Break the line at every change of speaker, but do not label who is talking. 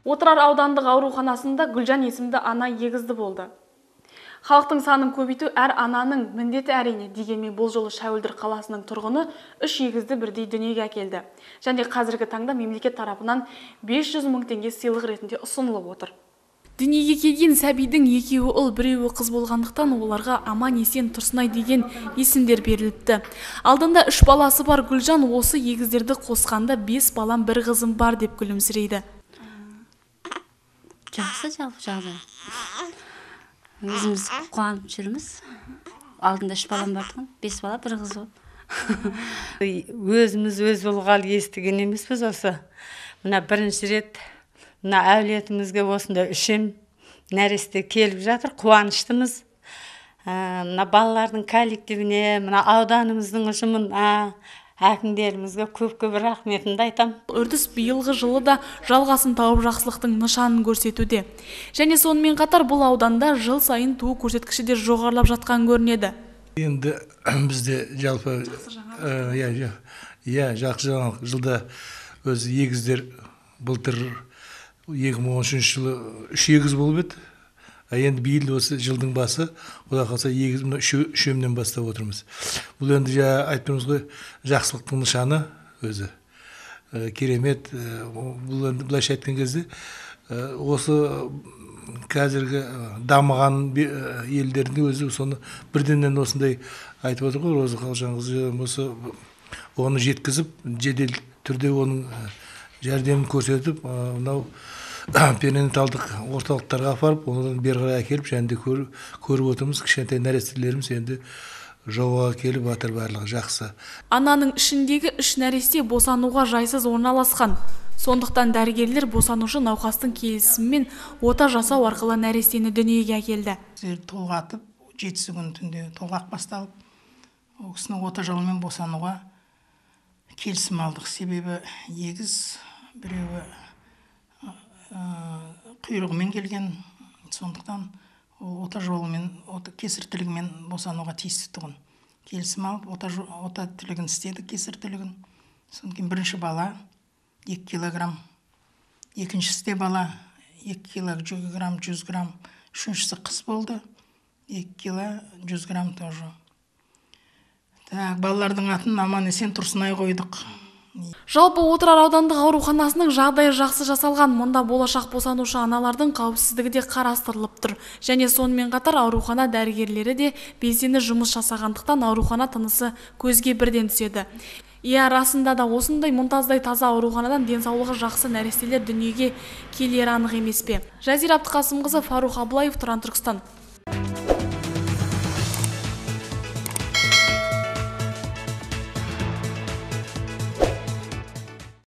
Отырар аудандық ауруханасында Гүлжан есімді ана егізді болды. Халықтың санын көбейту әр ананың міндеті әрине, дегенмен бұл жолы Шәуілдір қаласының тұрғыны 3 егізді бірдей дүниеге әкелді. Және қазіргі таңда мемлекет тарапынан 500 мың теңге сыйлық ретінде ұсынылып отыр. Дүниеге келген сәбидің екеуі ұл, біреуі қыз болғандықтан оларға Аман-есен Тұрсынай деген есімдер беріліпті. Алдында 3 баласы бар Гүлжан осы егіздерді қосқанда 5 балам, 1 қызым бар деп күлімсірейді.
Жақсы жалпы жағдай. Өзіміз қуанып жүрміз. Алдында 3 балам бар тұғын, 5 бала, 1 қыз бол.
Өзіміз өз болғалы естіген емеспіз осы. Мына бірінші рет мына әулетімізге осында 3 нәресте келіп жатыр, қуаныштымыз. Мына балалардың коллективіне, мына ауданымыздың ұжымына, әкімдерімізге көп рахметімді айтам.
Үрдіс биылғы жылы да жалғасын тауып жақсылықтың нышанын көрсетуде. Және сонымен қатар бұл ауданда жыл сайын туу көрсеткіші де жоғарылап жатқан көрінеді.
Енді бізде жалпы жақсы жаңалық. Жылда өзі егіздер былтыр 2013 жылы 3 егіз болып еді. Енді биыл осы жылдың басы, Құда қаласа егіз 3-імнен бастап отырмыз. Бұл енді айтпаймыз ғой, жақсылықтың нышаны өзі. Керемет. Бұл енді былайша айтқан кезде осы қазіргі дамыған елдерінде өзі соны бірденнен осындай айтып отыр ғой, Роза Қалжанқызы, осы оны жеткізіп, жедел түрде оның жәрдемін көрсетіп, мынау перинаталдық орталықтарға апарып, одан бері қарай әкеліп, және де көріп отырмыз, кішкентай нәрестелеріміз енді жауға келіп жатыр, барлығы жақсы.
Ананың ішіндегі 3 нәресте босануға жайсыз орналасқан. Сондықтан дәрігерлер босанушы науқастың келісімімен ота жасау арқылы нәрестені дүниеге әкелді.
Толғатып, 7 күн түнде толғақ басталып, ол кісіні ота жолымен босануға келісім алдық. Себебі егіз, біреуі құйрығымен келген, сондықтан ота жолымен, кесір тілігімен босануға тиісті тұғын. Келісім алып, ота тілігін істеді, кесір тілігін. Сондықтан бірінші бала 2 килограмм, екіншісі де бала 2 килограмм 100 грамм, үшіншісі қыз болды 2 кило 100 грамм тоже. Балалардың атын Аман-есен Тұрсынай қойдық.
Жалпы Отырар аудандық ауруханасының жағдайы жақсы жасалған. Мұнда болашақ босанушы аналардың қауіпсіздігі де қарастырылып тұр. Және сонымен қатар аурухана дәрігерлері де белсенді жұмыс жасағандықтан аурухана тынысы көзге бірден түседі. Расында да осындай мұнтаздай таза ауруханадан денсаулығы жақсы нәрестелер дүниеге келері анық емес пе? Жазира Абдықасымқызы, Фарух Аблаев, Тұран Түркістан.